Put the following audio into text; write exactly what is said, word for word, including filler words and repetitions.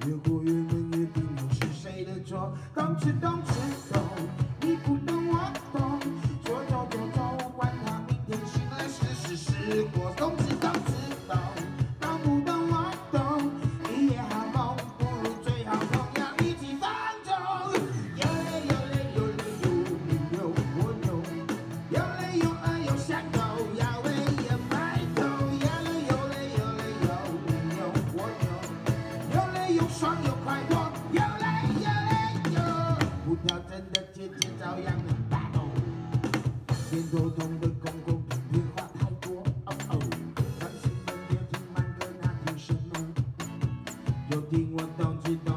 越过越闷越冰，又是谁的错？动次动次动，你不懂我懂，左走左走，管他明天醒来是是是过。动次动次动，懂不懂我懂，一夜好梦，不如最好同样一起放纵。有泪有泪有泪有你有我有，有泪有爱有伤口，要为也埋头。有泪有泪有泪有你有我有，有泪有爽有快活，有泪有泪有。不调整的姐姐照样能打动，偏头痛的公公变化太多。哦哦，专心的别听慢歌，那听什么？就听我动次动。